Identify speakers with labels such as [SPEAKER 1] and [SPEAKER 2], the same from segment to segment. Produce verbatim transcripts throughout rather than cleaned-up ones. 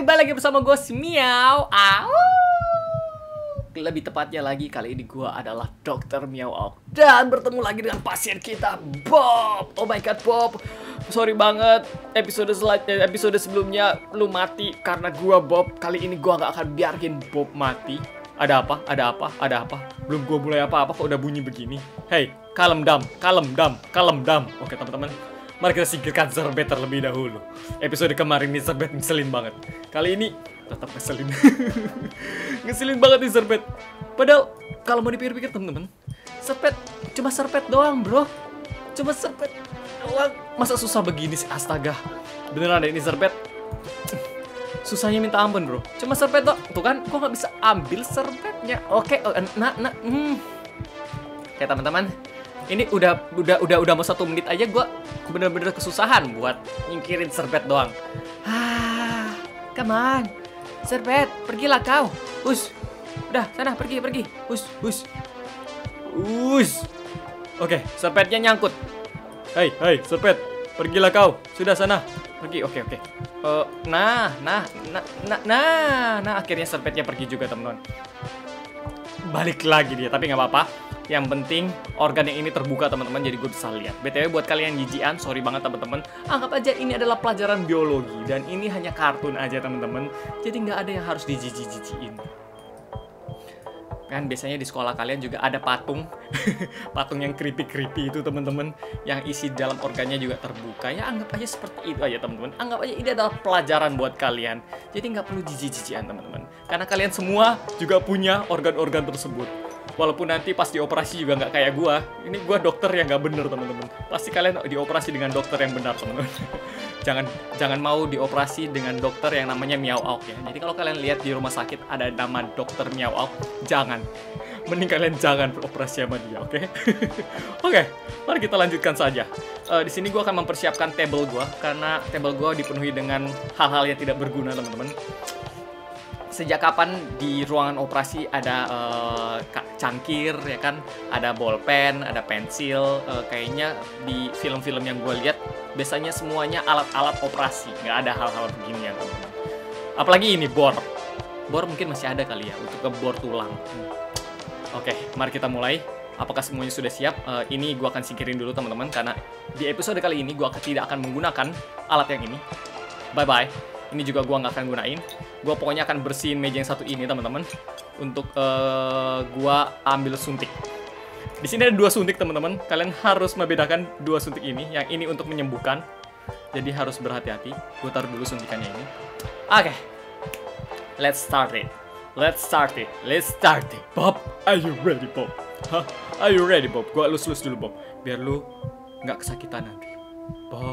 [SPEAKER 1] kembali lagi bersama gue si Miao. Au. Lebih tepatnya lagi kali ini gue adalah dokter Miao dan bertemu lagi dengan pasien kita Bob. Oh my god Bob, sorry banget episode selanjutnya, episode sebelumnya lu mati karena gue Bob. Kali ini gue gak akan biarin Bob mati. Ada apa? Ada apa? Ada apa? Belum gue mulai apa-apa kok udah bunyi begini. Hey, kalem dam, kalem dam, kalem dam. Oke teman-teman, mari kita singkirkan Serbet terlebih dahulu. Episode kemarin nih Serbet ngeselin banget. Kali ini tetap ngeselin. Ngeselin banget nih Serbet. Padahal kalau mau dipikir-pikir temen-temen, Serbet cuma Serbet doang bro. Cuma Serbet doang. Masa susah begini sih, astaga. Beneran deh ini Serbet. Susahnya minta ampun bro. Cuma Serbet doang. Tuh kan, gua nggak bisa ambil Serbetnya. Oke, oh, nah, nah, hmm. Oke teman-teman. Ini udah udah udah udah mau satu menit aja gue bener-bener kesusahan buat nyingkirin Serbet doang. Ah, come on, Serbet, pergilah kau. Us, udah sana pergi pergi. Us us us. Oke, Serbetnya nyangkut. Hei hei Serbet, pergilah kau. Sudah sana pergi. Oke oke. Uh, nah nah nah nah nah nah akhirnya Serbetnya pergi juga teman-teman. Balik lagi dia, tapi nggak apa-apa. Yang penting organ yang ini terbuka teman-teman, jadi gue bisa lihat. B T W buat kalian jijian, sorry banget teman-teman. Anggap aja ini adalah pelajaran biologi dan ini hanya kartun aja teman-teman. Jadi nggak ada yang harus dijiji-jijiin. Kan biasanya di sekolah kalian juga ada patung, patung yang creepy-creepy itu teman-teman, yang isi dalam organnya juga terbuka. Ya anggap aja seperti itu aja teman-teman. Anggap aja ini adalah pelajaran buat kalian. Jadi nggak perlu jiji-jijian teman-teman. Karena kalian semua juga punya organ-organ tersebut. Walaupun nanti pas dioperasi juga nggak kayak gua. Ini gua dokter yang nggak bener teman-teman. Pasti kalian dioperasi dengan dokter yang benar teman-teman. Jangan jangan mau dioperasi dengan dokter yang namanya Miao Auk ya. Jadi kalau kalian lihat di rumah sakit ada nama dokter Miao Auk, jangan. Mending kalian jangan beroperasi sama dia, oke? Okay? Oke, okay, mari kita lanjutkan saja. Uh, di sini gua akan mempersiapkan table gua karena table gua dipenuhi dengan hal-hal yang tidak berguna teman-teman. Sejak kapan di ruangan operasi ada uh, cangkir ya kan, ada bolpen, ada pensil, uh, kayaknya di film-film yang gue lihat biasanya semuanya alat-alat operasi, nggak ada hal-hal begini ya teman-teman. Apalagi ini bor, bor mungkin masih ada kali ya untuk ngebor tulang. Hmm. Oke, mari kita mulai. Apakah semuanya sudah siap? Uh, ini gue akan singkirin dulu teman-teman karena di episode kali ini gue tidak akan menggunakan alat yang ini. Bye bye. Ini juga gua nggak akan gunain. Gua pokoknya akan bersihin meja yang satu ini teman-teman. Untuk uh, gua ambil suntik. Di sini ada dua suntik teman-teman. Kalian harus membedakan dua suntik ini. Yang ini untuk menyembuhkan. Jadi harus berhati-hati. Gua taruh dulu suntikannya ini. Oke, okay. Let's start it. Let's start it. Let's start it. Bob, are you ready Bob? Hah? Are you ready Bob? Gua elus-elus dulu Bob. Biar lu nggak kesakitan nanti. Bob.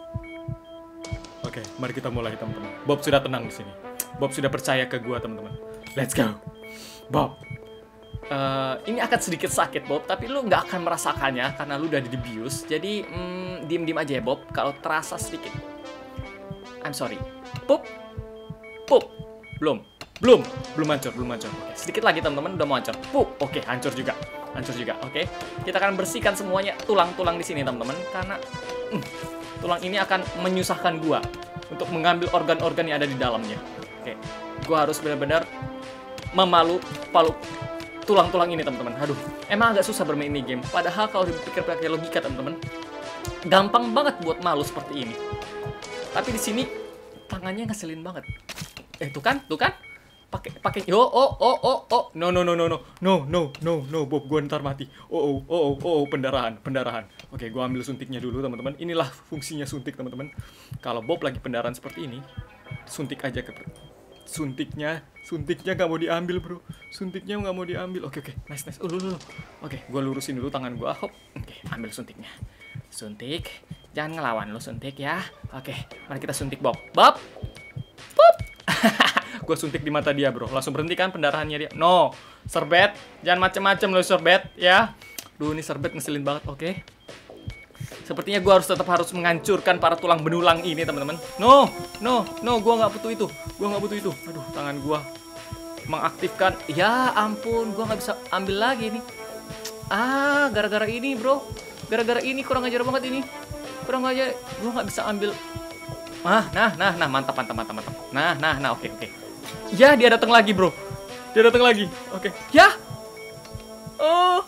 [SPEAKER 1] Oke, okay, mari kita mulai teman-teman. Bob sudah tenang di sini. Bob sudah percaya ke gua teman-teman. Let's go, Bob. Uh, ini akan sedikit sakit Bob, tapi lu nggak akan merasakannya karena lu udah dibius. Jadi mm, diem-diem aja ya Bob. Kalau terasa sedikit, I'm sorry. Pup, pup, belum, belum, belum hancur, belum hancur. Oke, sedikit lagi teman-teman, udah mau hancur. Pup, oke, hancur juga, hancur juga. Oke, kita akan bersihkan semuanya tulang-tulang di sini teman-teman karena mm, tulang ini akan menyusahkan gua untuk mengambil organ-organ yang ada di dalamnya. Oke, gua harus benar-benar memalu palu tulang-tulang ini teman-teman. Aduh, emang agak susah bermain ini game. Padahal kalau dipikir pakai logika teman-teman, gampang banget buat malu seperti ini. Tapi di sini tangannya ngeselin banget. Eh, tuh kan, tuh kan, pakai pakai oh oh oh oh oh no no no no no no no no no Bob, gua ntar mati. Oh oh oh oh oh pendarahan pendarahan. Oke, gua ambil suntiknya dulu teman-teman. Inilah fungsinya suntik teman-teman. Kalau Bob lagi pendarahan seperti ini, suntik aja ke suntiknya suntiknya nggak mau diambil bro. Suntiknya nggak mau diambil. Oke oke, nice nice. Oh, lulu. Oke, gua lurusin dulu tangan gua. Hop. Oke, ambil suntiknya. Suntik. Jangan ngelawan lo suntik ya. Oke, mari kita suntik Bob. Bob. Pop. Gue suntik di mata dia bro, langsung berhenti kan pendarahannya dia. No, Serbet, jangan macem-macem lo Serbet ya. Duh, ini Serbet ngeselin banget. Oke, okay. Sepertinya gue harus tetap harus menghancurkan para tulang benulang ini teman-teman. No, no, no, gue nggak butuh itu, gue nggak butuh itu. Aduh, tangan gue mengaktifkan. Ya ampun, gue nggak bisa ambil lagi nih. Ah, gara-gara ini bro, gara-gara ini kurang ajar banget ini, kurang ajar. Gue nggak bisa ambil Ah, nah, nah, nah, mantap, mantap, mantap, mantap. Nah, nah, nah, oke, oke. Ya, dia datang lagi, bro. Dia datang lagi. Oke. Ya. Oh.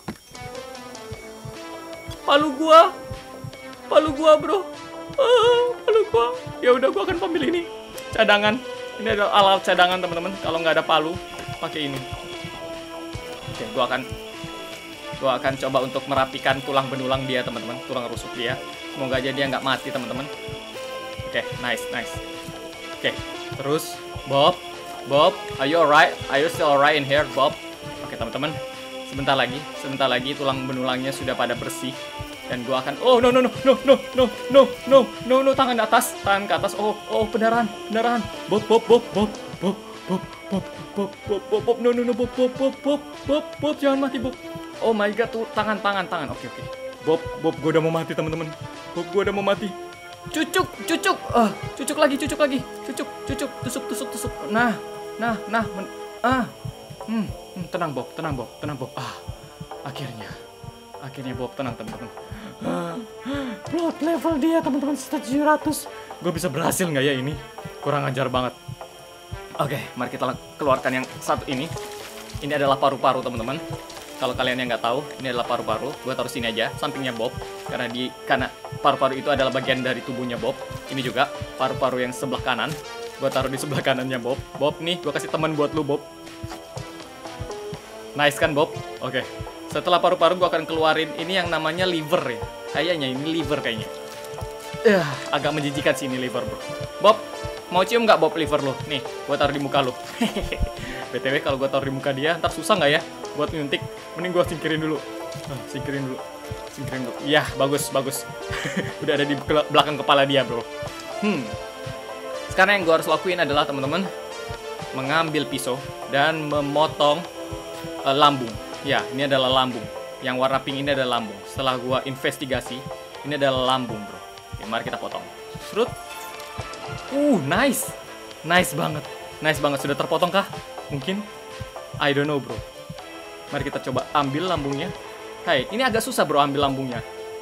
[SPEAKER 1] Palu gua. Palu gua, bro. Oh, palu gua. Ya udah, gua akan ambil ini. Cadangan. Ini adalah alat cadangan, teman-teman. Kalau nggak ada palu, pakai ini. Oke, gua akan gua akan coba untuk merapikan tulang benulang dia, teman-teman. Tulang rusuk dia. Semoga aja dia nggak mati, teman-teman. Oke, nice, nice. Oke, terus Bob, Bob, are you alright? Are you still alright in here, Bob? Oke, teman-teman. Sebentar lagi, sebentar lagi tulang benulangnya sudah pada bersih. Dan gua akan, oh no no no no no no no no no no tangan ke atas, tangan ke atas. Oh oh pendarahan, pendarahan. Bob Bob Bob Bob Bob Bob Bob Bob Bob Bob Bob no no no Bob Bob Bob Bob Bob Bob jangan mati Bob. Oh my god tuh tangan tangan tangan. Oke oke. Bob Bob gua udah mau mati teman-teman. Bob gua udah mau mati. Cucuk cucuk. Ah, cucuk lagi cucuk lagi. Cucuk cucuk tusuk tusuk tusuk. Nah nah nah men ah. Hmm, hmm tenang Bob, tenang Bob, tenang Bob. Ah. Akhirnya. Akhirnya Bob tenang teman-teman. Blood level dia teman-teman tujuh ratus. Gue bisa berhasil nggak ya ini? Kurang ajar banget. Oke, mari kita keluarkan yang satu ini. Ini adalah paru-paru teman-teman. Kalau kalian yang nggak tahu, ini adalah paru-paru. Gue taruh sini aja, sampingnya Bob. Karena di karena paru-paru itu adalah bagian dari tubuhnya Bob. Ini juga paru-paru yang sebelah kanan. Gue taruh di sebelah kanannya Bob. Bob nih, gue kasih teman buat lu Bob. Nice kan Bob? Oke. Setelah paru-paru gue akan keluarin ini yang namanya liver ya. Kayaknya ini liver kayaknya. Ya, uh, agak menjijikan sih ini liver bro. Bob, mau cium nggak Bob liver lo? Nih, gue taruh di muka lo. B T W kalau gue taruh di muka dia, ntar susah nggak ya buat nyuntik? Mending gue singkirin dulu. Uh, singkirin dulu. Singkirin dulu. Ya, bagus, bagus. Udah ada di belakang kepala dia bro. Hmm. Sekarang yang gue harus lakuin adalah teman-teman mengambil pisau dan memotong uh, lambung. Ya, ini adalah lambung. Yang warna pink ini adalah lambung. Setelah gua investigasi, ini adalah lambung, bro. Oke, mari kita potong. Serut. Uh, nice. Nice banget. Nice banget. Sudah terpotong kah? Mungkin. I don't know, bro. Mari kita coba ambil lambungnya. Hai, ini agak susah, bro, ambil lambungnya.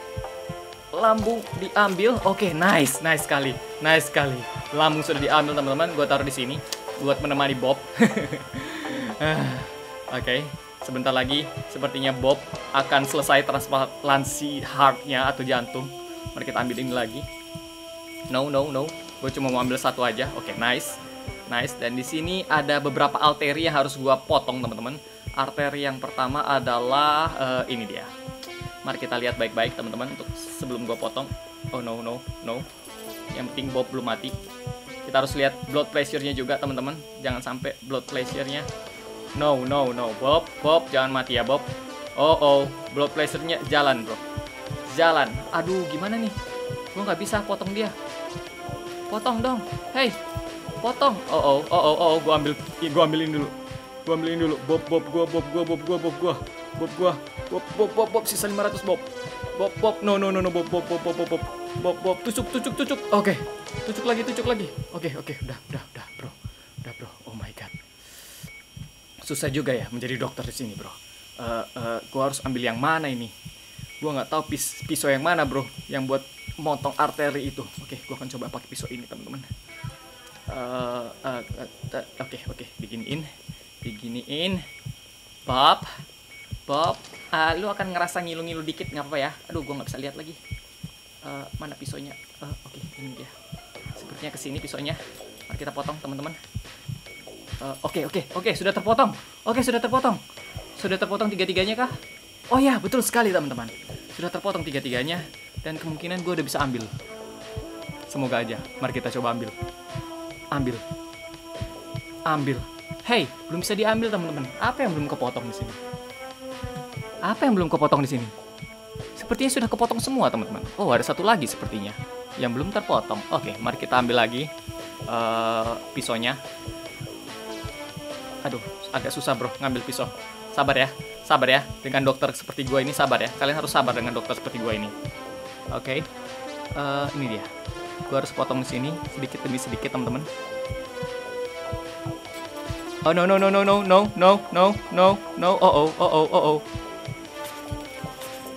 [SPEAKER 1] Lambung diambil. Oke, nice. Nice sekali. Nice sekali. Lambung sudah diambil, teman-teman. Gua taruh di sini buat menemani Bob. Oke. Okay. Sebentar lagi, sepertinya Bob akan selesai transplantasi heart-nya atau jantung. Mari kita ambil ini lagi. No, no, no. Gue cuma mau ambil satu aja. Oke, okay, nice. Nice. Dan di sini ada beberapa arteri yang harus gue potong, teman-teman. Arteri yang pertama adalah uh, ini dia. Mari kita lihat baik-baik, teman-teman, untuk sebelum gue potong. Oh, no, no, no. Yang penting Bob belum mati. Kita harus lihat blood pressure-nya juga, teman-teman. Jangan sampai blood pressure-nya. No, no, no, Bob, Bob, jangan mati ya, Bob. Oh, oh, blood pressure-nya jalan, bro. Jalan. Aduh, gimana nih? Gue nggak bisa potong dia. Potong dong. Hey, potong. Oh, oh, oh, oh, oh, gue ambil, gue ambilin dulu. Gue ambilin dulu. Bob, Bob, gue, Bob, gue, Bob, gue, Bob, gue, Bob, gue, Bob, Bob, Bob, Bob, sisa lima ratus, Bob. Bob, Bob, no, no, no, no, Bob, Bob, Bob, Bob, Bob, Bob, Bob, Bob, tucuk, tucuk, tucuk. Oke, tucuk lagi, tucuk lagi. Oke, oke, udah, udah, udah, bro, udah, bro. Oh my god. Susah juga ya menjadi dokter di sini, bro. Uh, uh, gua harus ambil yang mana ini? Gua nggak tahu pis pisau yang mana, bro, yang buat motong arteri itu. Oke, gua akan coba pakai pisau ini, teman-teman. Uh, uh, uh, uh, oke, oke, diginiin, diginiin. Bob, Bob, uh, lu akan ngerasa ngilu-ngilu dikit, nggak apa-apa ya? Aduh, gua nggak bisa lihat lagi. Uh, mana pisaunya? Uh, oke, ini dia. Sepertinya kesini pisaunya. Mari kita potong, teman-teman. Oke, oke, oke, sudah terpotong. Oke, sudah terpotong. Sudah terpotong tiga-tiganya kah? Oh ya, betul sekali teman-teman. Sudah terpotong tiga-tiganya. Dan kemungkinan gue udah bisa ambil. Semoga aja. Mari kita coba ambil. Ambil. Ambil. Hey, belum bisa diambil teman-teman. Apa yang belum kepotong di sini? Apa yang belum kepotong di sini? Sepertinya sudah kepotong semua teman-teman. Oh, ada satu lagi sepertinya yang belum terpotong. Oke, mari kita ambil lagi uh, pisaunya. Aduh, agak susah bro ngambil pisau. Sabar ya, sabar ya. Dengan dokter seperti gue ini sabar ya. Kalian harus sabar dengan dokter seperti gue ini. Oke, okay. uh, ini dia. Gue harus potong di sini sedikit demi sedikit teman-teman. Oh no no no no no no no no no no oh oh oh oh oh oh.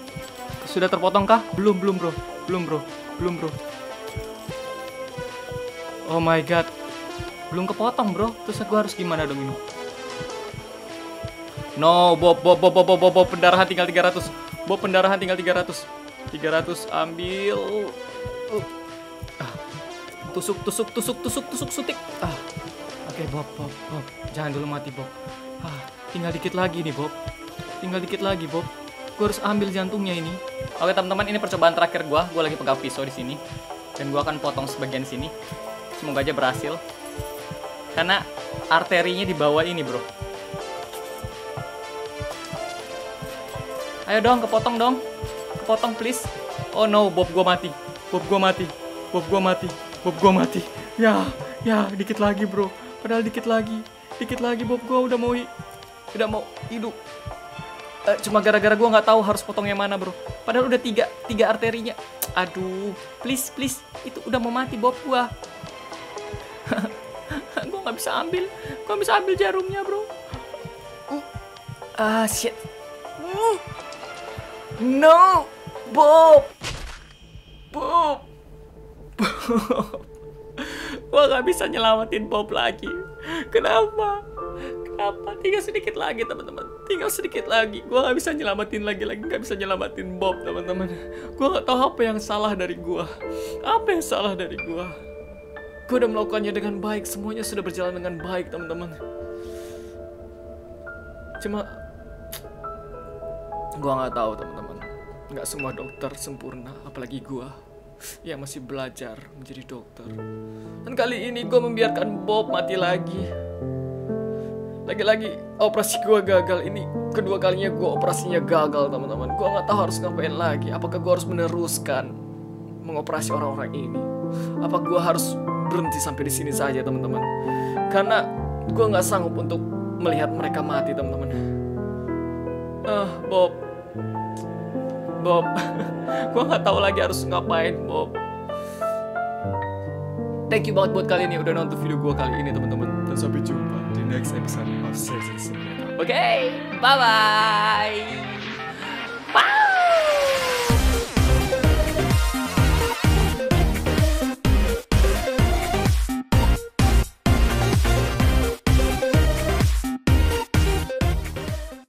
[SPEAKER 1] Sudah terpotong kah? Belum belum bro, belum bro, belum bro. Oh my god. Belum kepotong, bro. Terus gue harus gimana dong ini? No, Bob, Bob, Bob, Bob, Bob, Bob, Bob, pendarahan tinggal tiga ratus. Bob, pendarahan tinggal tiga ratus. tiga ratus, ambil. Uh. Ah. Tusuk, tusuk, tusuk, tusuk, tusuk, sutik. Ah. Oke, okay, Bob, Bob, Bob. Jangan dulu mati, Bob. Ah, tinggal dikit lagi nih, Bob. Tinggal dikit lagi, Bob. Gue harus ambil jantungnya ini. Oke, teman-teman, ini percobaan terakhir gue. Gue lagi pegang pisau di sini. Dan gue akan potong sebagian sini. Semoga aja berhasil. Karena arterinya di bawah ini, bro. Ayo dong, kepotong dong. Kepotong, please. Oh no, Bob gue mati. Bob gue mati. Bob gue mati. Bob gue mati. Ya, ya, dikit lagi, bro. Padahal dikit lagi. Dikit lagi, Bob gue udah mau udah mau hidup. Uh, cuma gara-gara gue nggak tahu harus potong yang mana, bro. Padahal udah tiga, tiga arterinya. Aduh, please, please. Itu udah mau mati, Bob gue. Gue nggak bisa ambil. Gue nggak bisa ambil jarumnya, bro. Uh. Ah, shit. Uh. No, Bob, Bob, Bob. Gue gak bisa nyelamatin Bob lagi. Kenapa? Kenapa? Tinggal sedikit lagi, teman-teman. Tinggal sedikit lagi. Gue gak bisa nyelamatin lagi-lagi. Gak bisa nyelamatin Bob, teman-teman. Gue gak tahu apa yang salah dari gue. Apa yang salah dari gue? Gue udah melakukannya dengan baik. Semuanya sudah berjalan dengan baik, teman-teman. Cuma gue nggak tahu, teman-teman. Nggak semua dokter sempurna, apalagi gue yang masih belajar menjadi dokter. Dan kali ini gue membiarkan Bob mati lagi. Lagi-lagi operasi gue gagal. Ini kedua kalinya gue operasinya gagal, teman-teman. Gue nggak tahu harus ngapain lagi. Apakah gue harus meneruskan mengoperasi orang-orang ini? Apa gue harus berhenti sampai di sini saja, teman-teman? Karena gue nggak sanggup untuk melihat mereka mati, teman-teman. Ah, Bob, Bob, gue nggak tahu lagi harus ngapain, Bob. Thank you banget buat kalian yang udah nonton video gue kali ini, teman-teman. Dan sampai jumpa di next episode of Surgery Simulator. Oke, bye bye. Bye.